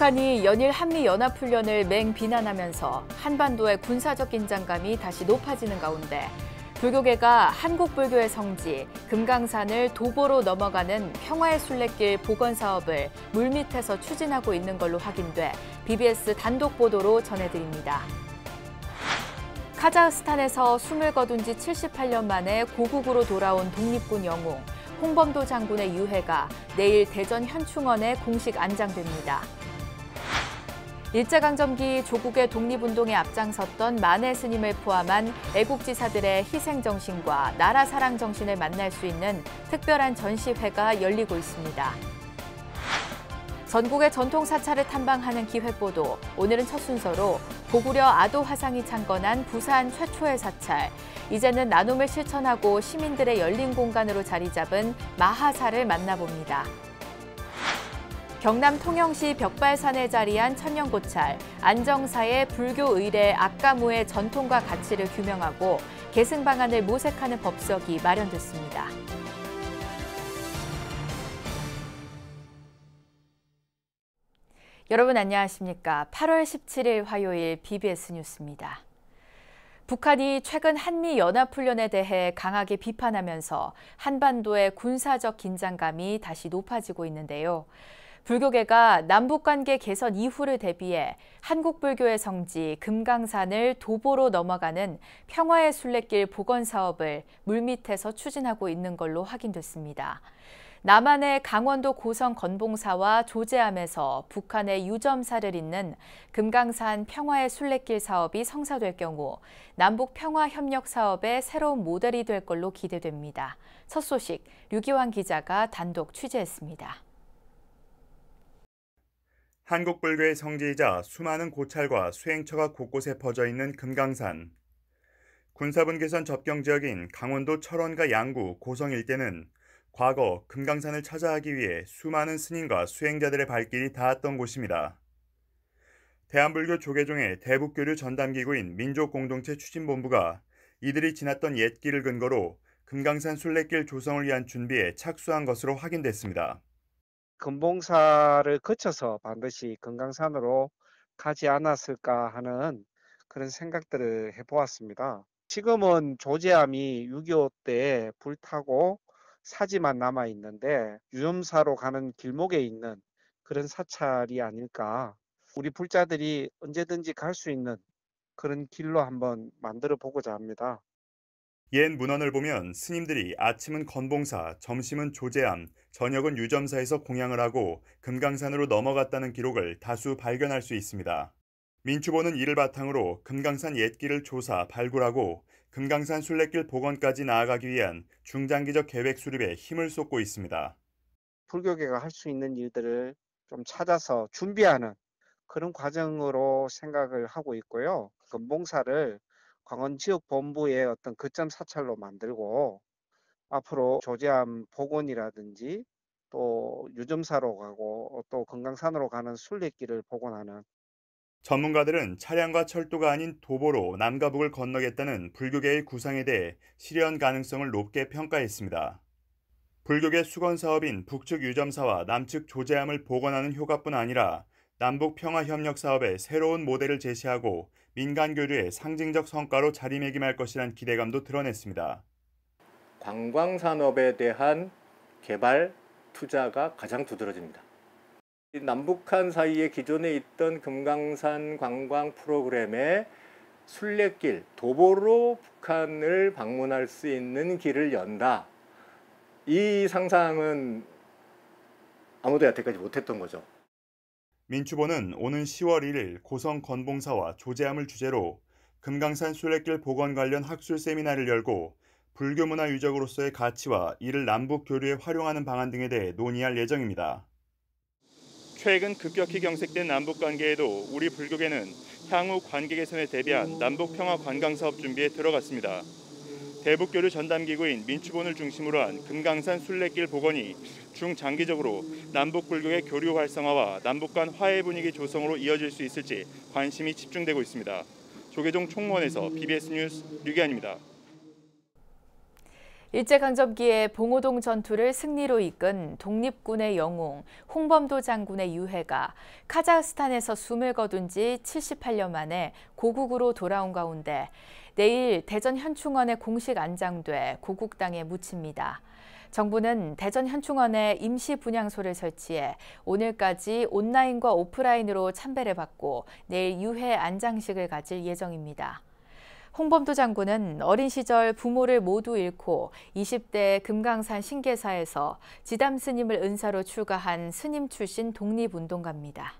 북한이 연일 한미연합훈련을 맹비난하면서 한반도의 군사적 긴장감이 다시 높아지는 가운데 불교계가 한국 불교의 성지 금강산을 도보로 넘어가는 평화의 순례길 복원 사업을 물밑에서 추진하고 있는 걸로 확인돼 BBS 단독 보도로 전해드립니다. 카자흐스탄에서 숨을 거둔 지 78년 만에 고국으로 돌아온 독립군 영웅 홍범도 장군의 유해가 내일 대전 현충원에 공식 안장됩니다. 일제강점기 조국의 독립운동에 앞장섰던 만해 스님을 포함한 애국지사들의 희생정신과 나라 사랑 정신을 만날 수 있는 특별한 전시회가 열리고 있습니다. 전국의 전통 사찰을 탐방하는 기획보도, 오늘은 첫 순서로 고구려 아도 화상이 창건한 부산 최초의 사찰, 이제는 나눔을 실천하고 시민들의 열린 공간으로 자리 잡은 마하사를 만나봅니다. 경남 통영시 벽발산에 자리한 천년고찰, 안정사의 불교 의례 악가무의 전통과 가치를 규명하고 계승 방안을 모색하는 법석이 마련됐습니다. 여러분 안녕하십니까? 8월 17일 화요일 BBS 뉴스입니다. 북한이 최근 한미연합훈련에 대해 강하게 비판하면서 한반도의 군사적 긴장감이 다시 높아지고 있는데요. 불교계가 남북관계 개선 이후를 대비해 한국 불교의 성지 금강산을 도보로 넘어가는 평화의 순례길 복원 사업을 물밑에서 추진하고 있는 걸로 확인됐습니다. 남한의 강원도 고성 건봉사와 조제암에서 북한의 유점사를 잇는 금강산 평화의 순례길 사업이 성사될 경우 남북 평화 협력 사업의 새로운 모델이 될 걸로 기대됩니다. 첫 소식 류기환 기자가 단독 취재했습니다. 한국 불교의 성지이자 수많은 고찰과 수행처가 곳곳에 퍼져 있는 금강산. 군사분 계선 접경 지역인 강원도 철원과 양구, 고성 일대는 과거 금강산을 찾아가기 위해 수많은 스님과 수행자들의 발길이 닿았던 곳입니다. 대한불교 조계종의 대북교류 전담기구인 민족공동체 추진본부가 이들이 지났던 옛길을 근거로 금강산 순례길 조성을 위한 준비에 착수한 것으로 확인됐습니다. 금봉사를 거쳐서 반드시 금강산으로 가지 않았을까 하는 그런 생각들을 해보았습니다. 지금은 조제암이 6.25 때 불타고 사지만 남아 있는데 유점사로 가는 길목에 있는 그런 사찰이 아닐까. 우리 불자들이 언제든지 갈 수 있는 그런 길로 한번 만들어 보고자 합니다. 옛 문헌을 보면 스님들이 아침은 건봉사, 점심은 조제암, 저녁은 유점사에서 공양을 하고 금강산으로 넘어갔다는 기록을 다수 발견할 수 있습니다. 민추보는 이를 바탕으로 금강산 옛길을 조사, 발굴하고 금강산 순례길 복원까지 나아가기 위한 중장기적 계획 수립에 힘을 쏟고 있습니다. 불교계가 할 수 있는 일들을 좀 찾아서 준비하는 그런 과정으로 생각을 하고 있고요. 금봉사를 광원지역본부의 어떤 거점 사찰로 만들고 앞으로 조제암 복원이라든지 또 유점사로 가고 또 금강산으로 가는 순례길을 복원하는. 전문가들은 차량과 철도가 아닌 도보로 남과 북을 건너겠다는 불교계의 구상에 대해 실현 가능성을 높게 평가했습니다. 불교계 수건 사업인 북측 유점사와 남측 조제암을 복원하는 효과뿐 아니라 남북 평화 협력 사업의 새로운 모델을 제시하고 민간 교류의 상징적 성과로 자리매김할 것이란 기대감도 드러냈습니다. 관광산업에 대한 개발 투자가 가장 두드러집니다. 남북한 사이에 기존에 있던 금강산 관광 프로그램의 순례길, 도보로 북한을 방문할 수 있는 길을 연다. 이 상상은 아무도 여태까지 못했던 거죠. 민추보는 오는 10월 1일 고성 건봉사와 조제암을 주제로 금강산 순례길 복원 관련 학술 세미나를 열고 불교 문화 유적으로서의 가치와 이를 남북 교류에 활용하는 방안 등에 대해 논의할 예정입니다. 최근 급격히 경색된 남북 관계에도 우리 불교계는 향후 관계 개선에 대비한 남북 평화 관광 사업 준비에 들어갔습니다. 대북교류 전담기구인 민추본을 중심으로 한 금강산 순례길 복원이 중장기적으로 남북 불교의 교류 활성화와 남북 간 화해 분위기 조성으로 이어질 수 있을지 관심이 집중되고 있습니다. 조계종 총무원에서 BBS 뉴스 류기환입니다. 일제강점기의 봉오동 전투를 승리로 이끈 독립군의 영웅 홍범도 장군의 유해가 카자흐스탄에서 숨을 거둔 지 78년 만에 고국으로 돌아온 가운데 내일 대전 현충원에 공식 안장돼 고국 땅에 묻힙니다. 정부는 대전 현충원에 임시 분향소를 설치해 오늘까지 온라인과 오프라인으로 참배를 받고 내일 유해 안장식을 가질 예정입니다. 홍범도 장군은 어린 시절 부모를 모두 잃고 20대 금강산 신계사에서 지담 스님을 은사로 출가한 스님 출신 독립운동가입니다.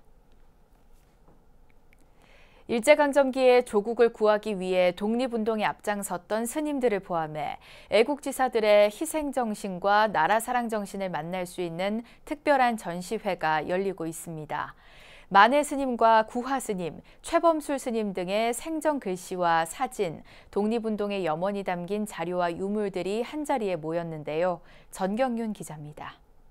일제강점기에 조국을 구하기 위해 독립운동에 앞장섰던 스님들을 포함해 애국지사들의 희생정신과 나라사랑정신을 만날 수 있는 특별한 전시회가 열리고 있습니다. 만해 스님과 구화 스님, 최범술 스님 등의 생전 글씨와 사진, 독립운동의 염원이 담긴 자료와 유물들이 한자리에 모였는데요. 전경윤 기자입니다.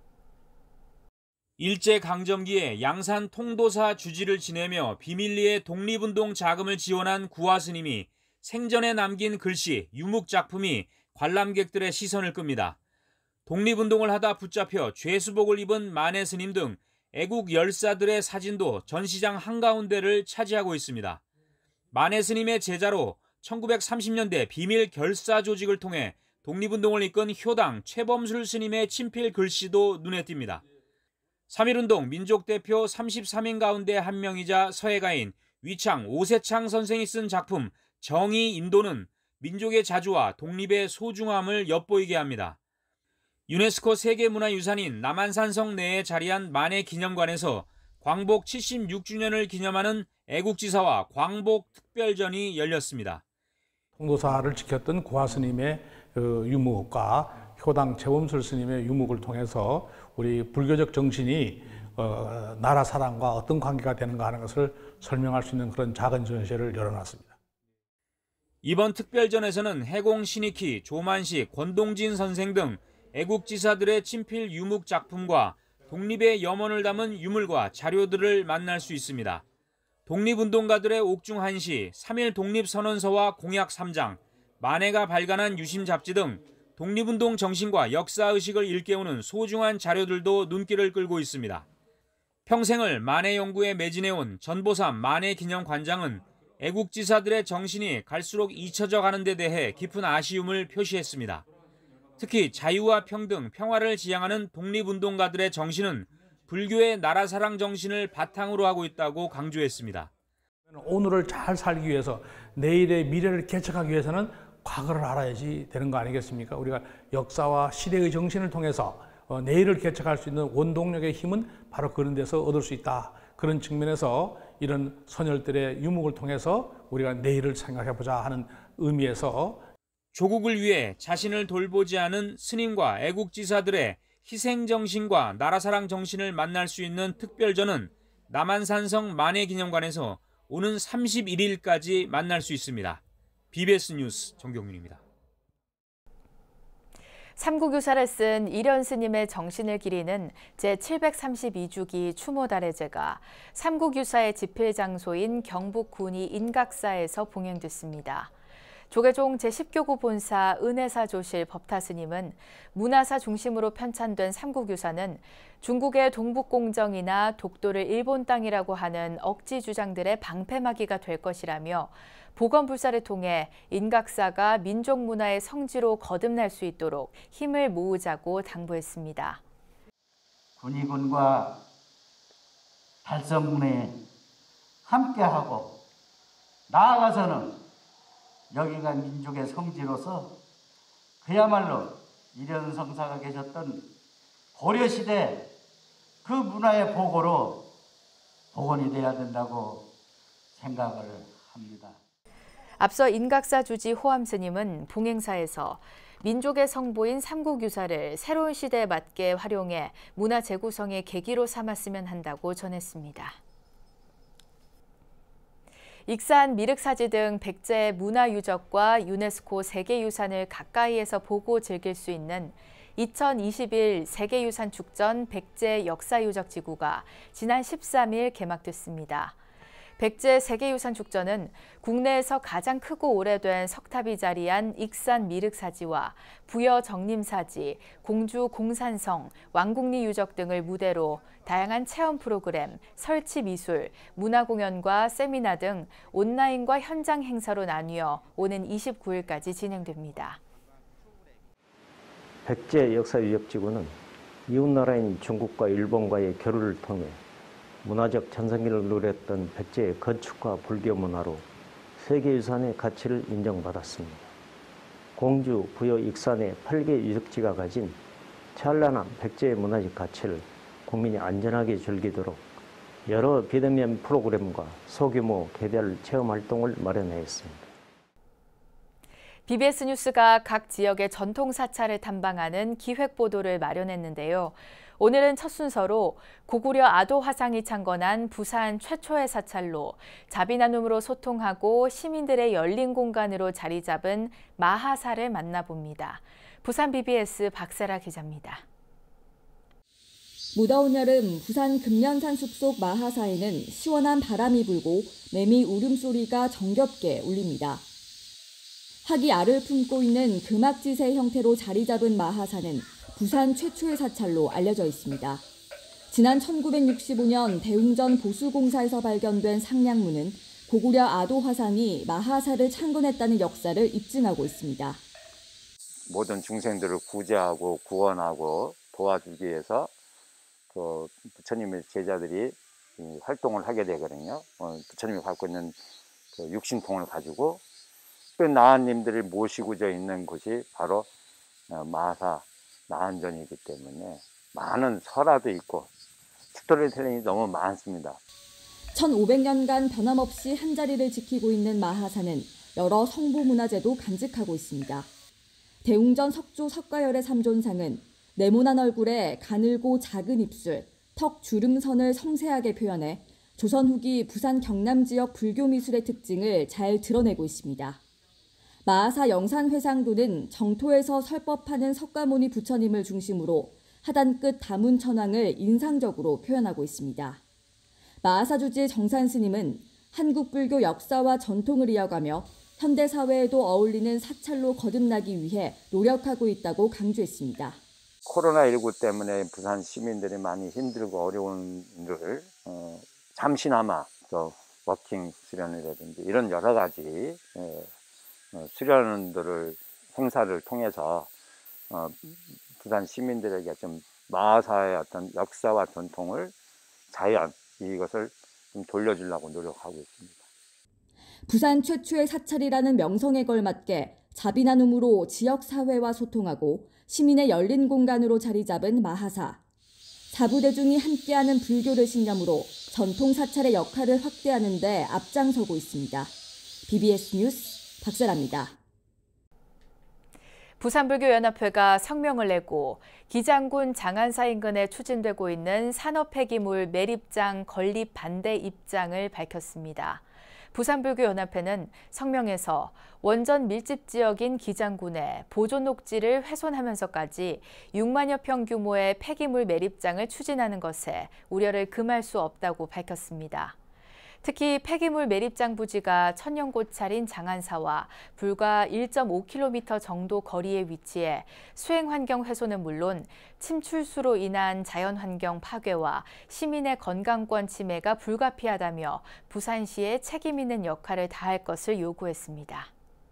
일제강점기에 양산 통도사 주지를 지내며 비밀리에 독립운동 자금을 지원한 구화 스님이 생전에 남긴 글씨, 유묵작품이 관람객들의 시선을 끕니다. 독립운동을 하다 붙잡혀 죄수복을 입은 만해 스님 등 애국 열사들의 사진도 전시장 한가운데를 차지하고 있습니다. 만해 스님의 제자로 1930년대 비밀 결사 조직을 통해 독립운동을 이끈 효당 최범술 스님의 친필 글씨도 눈에 띕니다. 3.1운동 민족대표 33인 가운데 한 명이자 서예가인 위창 오세창 선생이 쓴 작품 정의 인도는 민족의 자주와 독립의 소중함을 엿보이게 합니다. 유네스코 세계문화유산인 남한산성 내에 자리한 만해 기념관에서 광복 76주년을 기념하는 애국지사와 광복 특별전이 열렸습니다. 통도사를 지켰던 구화 스님의 유목과 효당 최범술 스님의 유목을 통해서 우리 불교적 정신이 나라 사랑과 어떤 관계가 되는가 하는 것을 설명할 수 있는 그런 작은 전시회를 열어놨습니다. 이번 특별전에서는 해공 신익희, 조만식, 권동진 선생 등 애국지사들의 친필 유묵 작품과 독립의 염원을 담은 유물과 자료들을 만날 수 있습니다. 독립운동가들의 옥중 한시, 3.1 독립선언서와 공약 3장, 만해가 발간한 유심 잡지 등 독립운동 정신과 역사의식을 일깨우는 소중한 자료들도 눈길을 끌고 있습니다. 평생을 만해 연구에 매진해온 전보삼 만해 기념관장은 애국지사들의 정신이 갈수록 잊혀져 가는 데 대해 깊은 아쉬움을 표시했습니다. 특히 자유와 평등, 평화를 지향하는 독립운동가들의 정신은 불교의 나라사랑 정신을 바탕으로 하고 있다고 강조했습니다. 오늘을 잘 살기 위해서 내일의 미래를 개척하기 위해서는 과거를 알아야지 되는 거 아니겠습니까? 우리가 역사와 시대의 정신을 통해서 내일을 개척할 수 있는 원동력의 힘은 바로 그런 데서 얻을 수 있다. 그런 측면에서 이런 선열들의 유목을 통해서 우리가 내일을 생각해보자 하는 의미에서 조국을 위해 자신을 돌보지 않은 스님과 애국지사들의 희생정신과 나라사랑 정신을 만날 수 있는 특별전은 남한산성 만해기념관에서 오는 31일까지 만날 수 있습니다. BBS 뉴스 정경윤입니다. 삼국유사를 쓴 이련 스님의 정신을 기리는 제732주기 추모달해제가 삼국유사의 집필장소인 경북 군위 인각사에서 봉행됐습니다. 조계종 제10교구 본사 은혜사 조실 법타스님은 문화사 중심으로 편찬된 삼국유사는 중국의 동북공정이나 독도를 일본 땅이라고 하는 억지 주장들의 방패막이가 될 것이라며 보건불사를 통해 인각사가 민족 문화의 성지로 거듭날 수 있도록 힘을 모으자고 당부했습니다. 군위군과 달성군에 함께하고 나아가서는 여기가 민족의 성지로서 그야말로 이련 성사가 계셨던 고려시대 그 문화의 보고로 복원이 돼야 된다고 생각을 합니다. 앞서 인각사 주지 호암 스님은 봉행사에서 민족의 성보인 삼국유사를 새로운 시대에 맞게 활용해 문화 재구성의 계기로 삼았으면 한다고 전했습니다. 익산 미륵사지 등 백제 문화유적과 유네스코 세계유산을 가까이에서 보고 즐길 수 있는 2021 세계유산 축전 백제 역사유적지구가 지난 13일 개막됐습니다. 백제 세계유산축전은 국내에서 가장 크고 오래된 석탑이 자리한 익산 미륵사지와 부여 정림사지, 공주 공산성, 왕국리 유적 등을 무대로 다양한 체험 프로그램, 설치 미술, 문화공연과 세미나 등 온라인과 현장 행사로 나뉘어 오는 29일까지 진행됩니다. 백제 역사유적지구는 이웃나라인 중국과 일본과의 교류를 통해 문화적 전성기를 누렸던 백제의 건축과 불교 문화로 세계유산의 가치를 인정받았습니다. 공주, 부여, 익산의 8개 유적지가 가진 찬란한 백제의 문화적 가치를 국민이 안전하게 즐기도록 여러 비대면 프로그램과 소규모 개별 체험 활동을 마련하였습니다. BBS 뉴스가 각 지역의 전통 사찰을 탐방하는 기획 보도를 마련했는데요. 오늘은 첫 순서로 고구려 아도 화상이 창건한 부산 최초의 사찰로 자비 나눔으로 소통하고 시민들의 열린 공간으로 자리 잡은 마하사를 만나봅니다. 부산 BBS 박세라 기자입니다. 무더운 여름 부산 금련산 숲속 마하사에는 시원한 바람이 불고 매미 울음소리가 정겹게 울립니다. 학이 알을 품고 있는 금악지세 형태로 자리 잡은 마하사는 부산 최초의 사찰로 알려져 있습니다. 지난 1965년 대웅전 보수공사에서 발견된 상량문은 고구려 아도 화상이 마하사를 창건했다는 역사를 입증하고 있습니다. 모든 중생들을 구제하고 구원하고 도와주기 위해서 그 부처님의 제자들이 활동을 하게 되거든요. 부처님이 갖고 있는 그 육신통을 가지고 그 나한님들을 모시고자 있는 곳이 바로 마하사 나한전이기 때문에 많은 설화도 있고 스토리텔링이 너무 많습니다. 1500년간 변함없이 한자리를 지키고 있는 마하사는 여러 성보문화재도 간직하고 있습니다. 대웅전 석조 석가열의 삼존상은 네모난 얼굴에 가늘고 작은 입술, 턱 주름선을 섬세하게 표현해 조선 후기 부산 경남 지역 불교 미술의 특징을 잘 드러내고 있습니다. 마하사 영산회상도는 정토에서 설법하는 석가모니 부처님을 중심으로 하단 끝 다문 천왕을 인상적으로 표현하고 있습니다. 마하사 주지 정산 스님은 한국 불교 역사와 전통을 이어가며 현대 사회에도 어울리는 사찰로 거듭나기 위해 노력하고 있다고 강조했습니다. 코로나19 때문에 부산 시민들이 많이 힘들고 어려운 일을 잠시나마 또 워킹 수련이라든지 이런 여러 가지 수련들을 행사를 통해서 부산 시민들에게 좀 마하사의 어떤 역사와 전통을 자연 이것을 좀 돌려주려고 노력하고 있습니다. 부산 최초의 사찰이라는 명성에 걸맞게 자비 나눔으로 지역 사회와 소통하고 시민의 열린 공간으로 자리 잡은 마하사. 사부대중이 함께하는 불교를 신념으로 전통 사찰의 역할을 확대하는 데 앞장서고 있습니다. BBS 뉴스 박세라입니다. 부산불교연합회가 성명을 내고 기장군 장안사 인근에 추진되고 있는 산업폐기물 매립장 건립 반대 입장을 밝혔습니다. 부산불교연합회는 성명에서 원전 밀집 지역인 기장군에 보존 녹지를 훼손하면서까지 6만여 평 규모의 폐기물 매립장을 추진하는 것에 우려를 금할 수 없다고 밝혔습니다. 특히 폐기물 매립장 부지가 천연고찰인 장안사와 불과 1.5km 정도 거리에 위치해 수행환경 훼손은 물론 침출수로 인한 자연환경 파괴와 시민의 건강권 침해가 불가피하다며 부산시에 책임 있는 역할을 다할 것을 요구했습니다.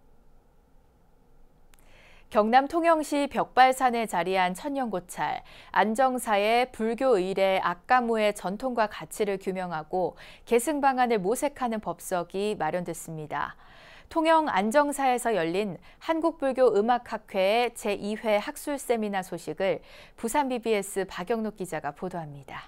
경남 통영시 벽발산에 자리한 천연고찰, 안정사의 불교 의례 악가무의 전통과 가치를 규명하고 계승 방안을 모색하는 법석이 마련됐습니다. 통영 안정사에서 열린 한국불교음악학회의 제2회 학술 세미나 소식을 부산 BBS 박영록 기자가 보도합니다.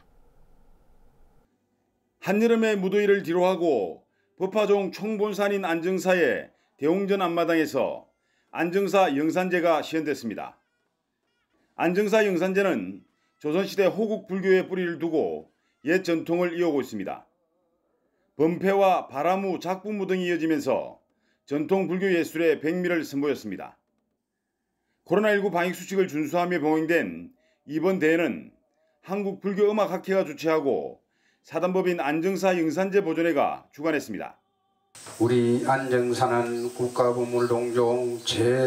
한여름의 무더위를 뒤로하고 법화종 총본산인 안정사의 대웅전 앞마당에서 안정사 영산제가 시연됐습니다. 안정사 영산제는 조선시대 호국 불교의 뿌리를 두고 옛 전통을 이어오고 있습니다. 범패와 바라무, 작부무 등이 이어지면서 전통 불교 예술의 백미를 선보였습니다. 코로나19 방역 수칙을 준수하며 병행된 이번 대회는 한국불교음악학회가 주최하고 사단법인 안정사 영산제 보존회가 주관했습니다. 우리 안정사는 국가보물동종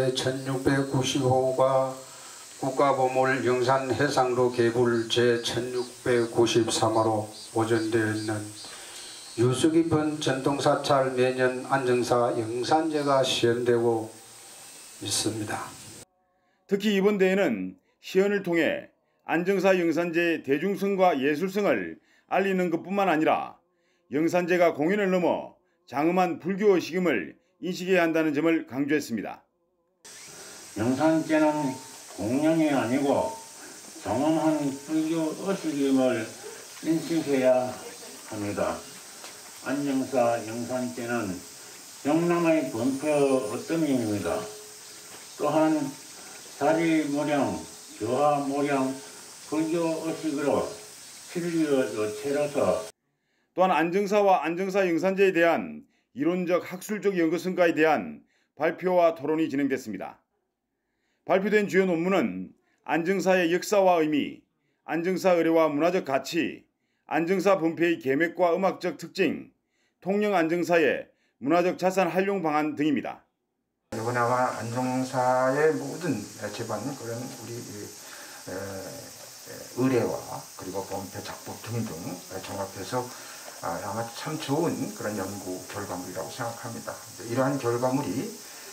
제1695호가 국가보물 영산해상로 계불 제1693호로 보존되어 있는 유수 깊은 전통사찰 매년 안정사 영산제가 시연되고 있습니다. 특히 이번 대회는 시연을 통해 안정사 영산제의 대중성과 예술성을 알리는 것뿐만 아니라 영산제가 공연을 넘어 장엄한 불교의식임을 인식해야 한다는 점을 강조했습니다. 영산제는 공연이 아니고 장엄한 불교의식임을 인식해야 합니다. 안정사 영산제는 영남의 본표 어떠미입니다. 또한 자리무량, 교화무량, 불교의식으로 진리의 체로서 또한 안정사와 안정사 영산제에 대한 이론적 학술적 연구성과에 대한 발표와 토론이 진행됐습니다. 발표된 주요 논문은 안정사의 역사와 의미, 안정사 의례와 문화적 가치, 안정사 본패의 계맥과 음악적 특징, 통영 안정사의 문화적 자산 활용 방안 등입니다. 이번에 아마 안정사의 모든 집안 그런 우리 의례와 그리고 본패 작법 등등 종합해서 아마 참 좋은 그런 연구 결과물이라고 생각합니다. 이러한 결과물이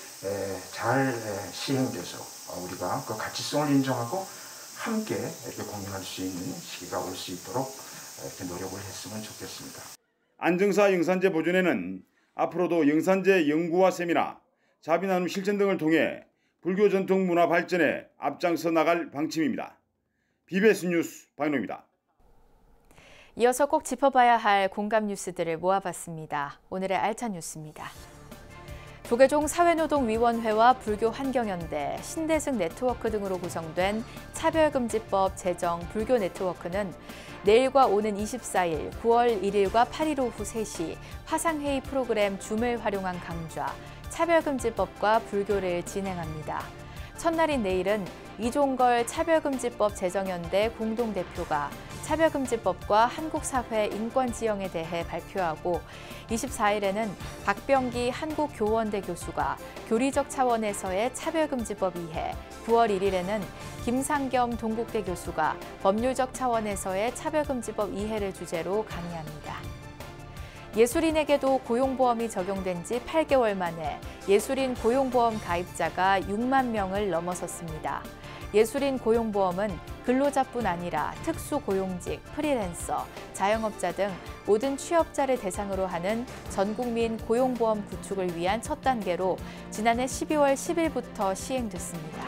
잘 시행돼서 우리가 그 가치성을 인정하고 함께 이렇게 공연할 수 있는 시기가 올 수 있도록 이렇게 노력을 했으면 좋겠습니다. 안정사 영산제 보존회는 앞으로도 영산제 연구와 세미나, 자비나눔 실천 등을 통해 불교 전통 문화 발전에 앞장서 나갈 방침입니다. BBS 뉴스 박인호입니다. 이어서 꼭 짚어봐야 할 공감 뉴스들을 모아봤습니다. 오늘의 알찬 뉴스입니다. 조계종 사회노동위원회와 불교환경연대, 신대승 네트워크 등으로 구성된 차별금지법 제정 불교네트워크는 내일과 오는 24일, 9월 1일과 8일 오후 3시 화상회의 프로그램 줌을 활용한 강좌, 차별금지법과 불교를 진행합니다. 첫날인 내일은 이종걸 차별금지법 제정연대 공동대표가 차별금지법과 한국사회 인권지형에 대해 발표하고 24일에는 박병기 한국교원대 교수가 교리적 차원에서의 차별금지법 이해, 9월 1일에는 김상겸 동국대 교수가 법률적 차원에서의 차별금지법 이해를 주제로 강의합니다. 예술인에게도 고용보험이 적용된 지 8개월 만에 예술인 고용보험 가입자가 6만 명을 넘어섰습니다. 예술인 고용보험은 근로자뿐 아니라 특수고용직, 프리랜서, 자영업자 등 모든 취업자를 대상으로 하는 전국민 고용보험 구축을 위한 첫 단계로 지난해 12월 10일부터 시행됐습니다.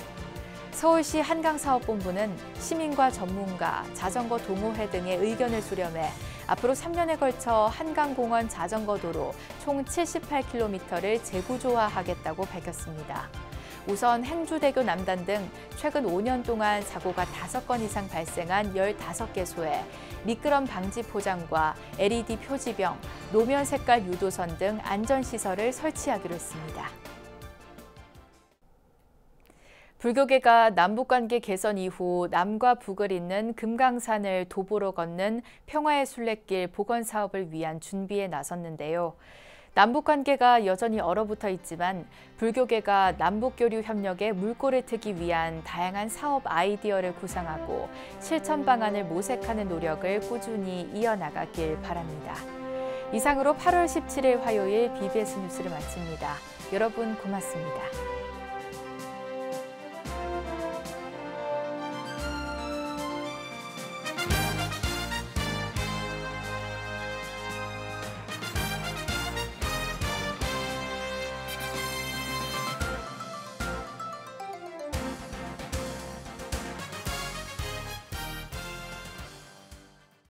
서울시 한강사업본부는 시민과 전문가, 자전거 동호회 등의 의견을 수렴해 앞으로 3년에 걸쳐 한강공원 자전거도로 총 78km를 재구조화하겠다고 밝혔습니다. 우선 행주대교 남단 등 최근 5년 동안 사고가 5건 이상 발생한 15개소에 미끄럼 방지 포장과 LED 표지병, 노면 색깔 유도선 등 안전시설을 설치하기로 했습니다. 불교계가 남북관계 개선 이후 남과 북을 잇는 금강산을 도보로 걷는 평화의 순례길 복원 사업을 위한 준비에 나섰는데요. 남북관계가 여전히 얼어붙어 있지만 불교계가 남북교류 협력에 물꼬를 트기 위한 다양한 사업 아이디어를 구상하고 실천 방안을 모색하는 노력을 꾸준히 이어나가길 바랍니다. 이상으로 8월 17일 화요일 BBS 뉴스를 마칩니다. 여러분 고맙습니다.